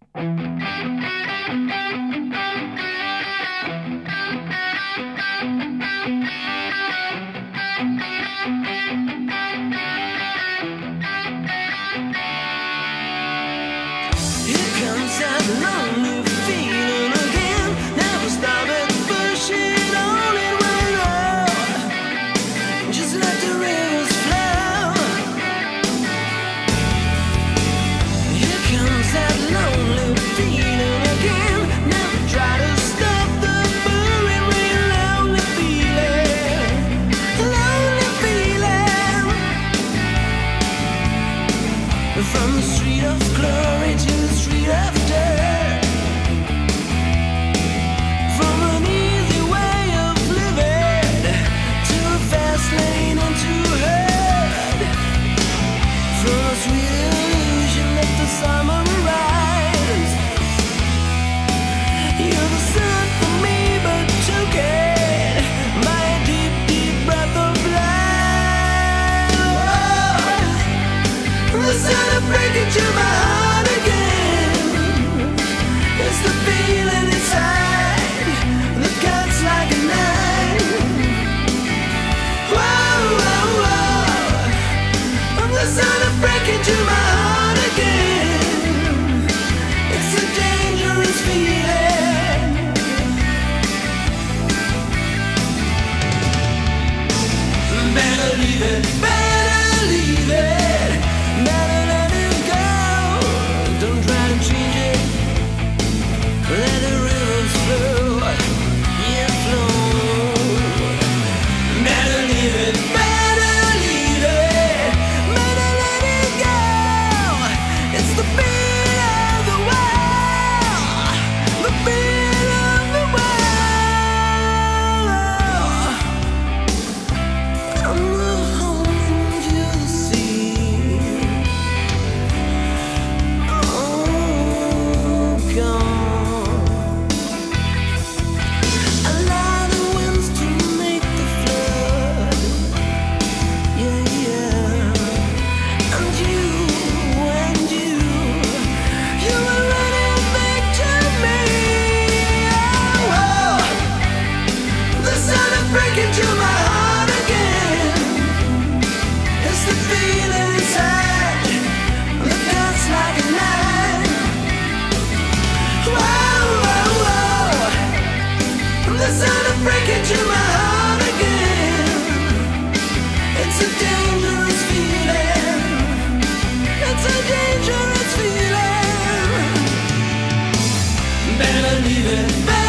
From the street of glory to the street of dirt, from an easy way of living to a fast lane into hurt, from a sweet illusion that the summer arrives. You're the sun for me, but took it by a deep, deep breath of life. The sun breaking to my heart again. It's the feeling inside that cuts like a knife. Whoa, whoa, whoa. The sun breaking to my heart again. It's a dangerous feeling. Better leave it, better leave it. Better let it go. Don't try to change it. Let the rivers flow. Yeah, flow. Better leave it. Better leave it. Better let it go. It's the beat of the world. The beat of the world. I'm home to the sea. To my heart again. It's the feeling inside that cuts like a knife. Whoa, whoa, whoa. The sound of breaking to my heart again. It's a dangerous feeling. It's a dangerous feeling. Better leave it.